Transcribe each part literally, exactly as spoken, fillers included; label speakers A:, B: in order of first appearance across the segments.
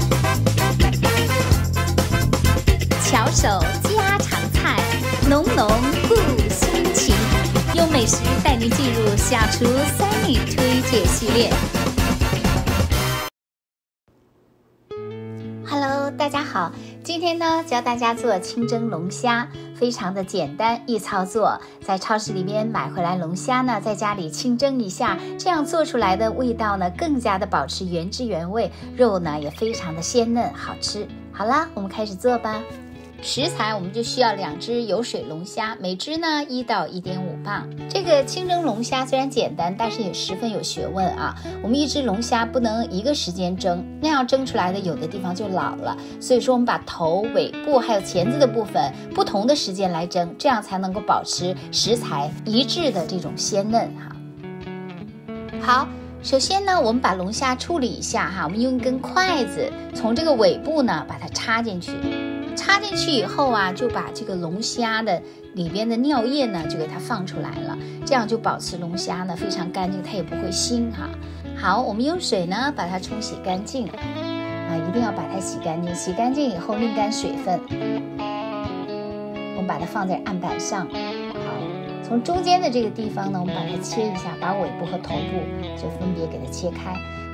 A: 巧手家常菜，浓浓故乡情。用美食带您进入下厨 Sunny 推荐系列。Hello， 大家好，今天呢教大家做清蒸龙虾，非常的简单易操作。在超市里边买回来龙虾呢，在家里清蒸一下，这样做出来的味道呢更加的保持原汁原味，肉呢也非常的鲜嫩好吃。好啦，我们开始做吧。食材我们就需要两只有水龙虾，每只呢一到一点五磅。这个清蒸龙虾虽然简单，但是也十分有学问啊。我们一只龙虾不能一个时间蒸，那样蒸出来的有的地方就老了。所以说我们把头、尾部还有钳子的部分不同的时间来蒸，这样才能够保持食材一致的这种鲜嫩哈。好。首先呢，我们把龙虾处理一下哈，我们用一根筷子从这个尾部呢把它插进去，插进去以后啊，就把这个龙虾的里边的尿液呢就给它放出来了，这样就保持龙虾呢非常干净，它也不会腥哈。好，我们用水呢把它冲洗干净啊，一定要把它洗干净，洗干净以后沥干水分，我们把它放在案板上。从中间的这个地方呢，我们把它切一下，把尾部和头部就分别给它切开。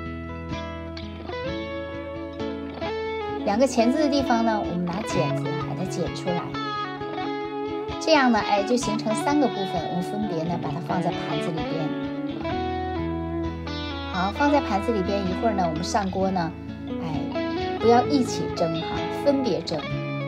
A: 两个钳子的地方呢，我们拿剪子把它剪出来。这样呢，哎，就形成三个部分，我们分别呢把它放在盘子里边。好，放在盘子里边一会儿呢，我们上锅呢，哎，不要一起蒸哈，分别蒸。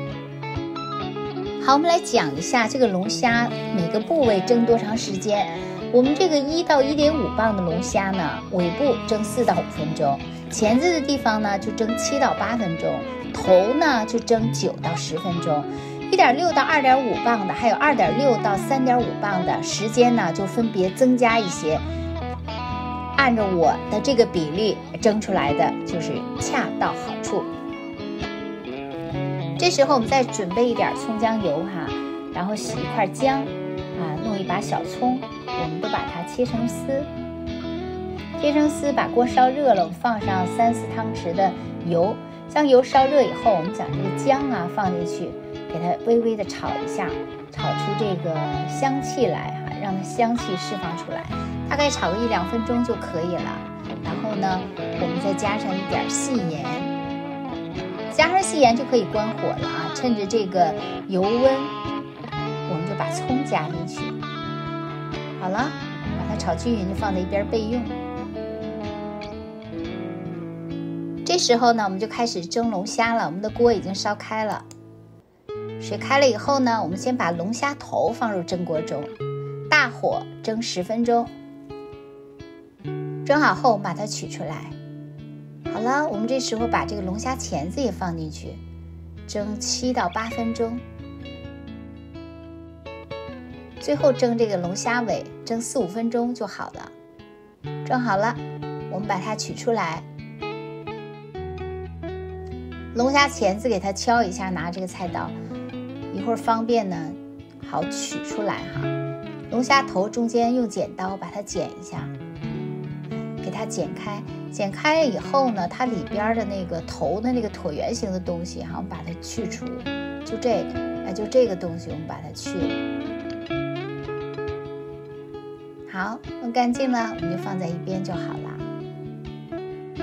A: 好，我们来讲一下这个龙虾每个部位蒸多长时间。我们这个一到一点五磅的龙虾呢，尾部蒸四到五分钟，钳子的地方呢就蒸七到八分钟，头呢就蒸九到十分钟。一点六到二点五磅的，还有二点六到三点五磅的，时间呢就分别增加一些。按照我的这个比例蒸出来的就是恰到好处。这时候我们再准备一点葱姜油哈，然后洗一块姜啊，弄一把小葱，我们都把它切成丝，切成丝，把锅烧热了，我们放上三四汤匙的油，将油烧热以后，我们将这个姜啊放进去，给它微微的炒一下，炒出这个香气来哈，让它香气释放出来，大概炒个一两分钟就可以了。然后呢，我们再加上一点细盐。加上细盐就可以关火了啊！趁着这个油温，我们就把葱加进去。好了，把它炒均匀，就放在一边备用。这时候呢，我们就开始蒸龙虾了。我们的锅已经烧开了，水开了以后呢，我们先把龙虾头放入蒸锅中，大火蒸十分钟。蒸好后，我们把它取出来。好了，我们这时候把这个龙虾钳子也放进去，蒸七到八分钟。最后蒸这个龙虾尾，蒸四五分钟就好了。蒸好了，我们把它取出来。龙虾钳子给它敲一下，拿这个菜刀，一会儿方便呢，好取出来哈。龙虾头中间用剪刀把它剪一下，给它剪开。剪开以后呢，它里边的那个头的那个椭圆形的东西哈，我们把它去除，就这个，哎，就这个东西我们把它去了。好，弄干净了，我们就放在一边就好了。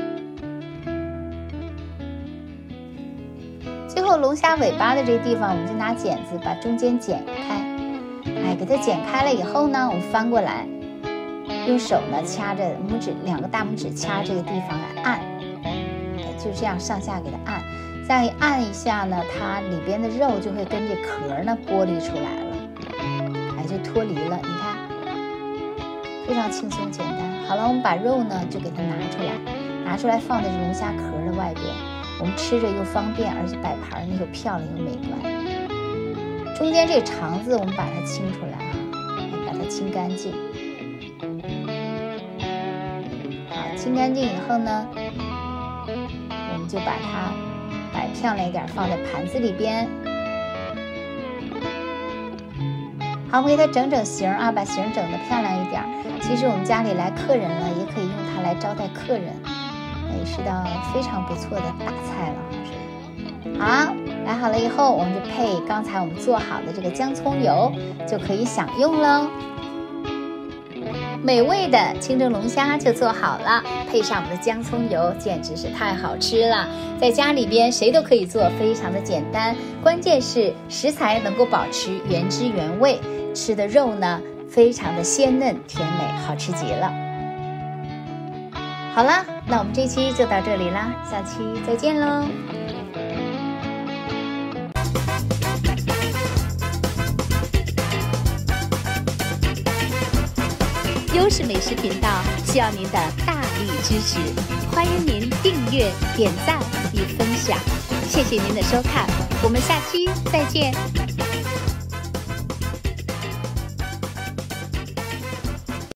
A: 最后龙虾尾巴的这个地方，我们就拿剪子把中间剪开，哎，给它剪开了以后呢，我们翻过来。用手呢掐着拇指，两个大拇指掐这个地方来按，就这样上下给它按，这样一按一下呢，它里边的肉就会跟这壳呢剥离出来了，哎，就脱离了。你看，非常轻松简单。好了，我们把肉呢就给它拿出来，拿出来放在龙虾壳的外边，我们吃着又方便，而且摆盘呢又漂亮又美观。中间这个肠子我们把它清出来啊，把它清干净。清干净以后呢，我们就把它摆漂亮一点，放在盘子里边。好，我们给它整整形啊，把形整得漂亮一点。其实我们家里来客人了，也可以用它来招待客人， 是道非常不错的大菜了，是好，来好了以后，我们就配刚才我们做好的这个姜葱油，就可以享用喽。美味的清蒸龙虾就做好了，配上我们的姜葱油，简直是太好吃了。在家里边谁都可以做，非常的简单，关键是食材能够保持原汁原味，吃的肉呢非常的鲜嫩甜美，好吃极了。好啦，那我们这期就到这里啦，下期再见喽。
B: 优势美食频道需要您的大力支持，欢迎您订阅、点赞与分享，谢谢您的收看，我们下期再见。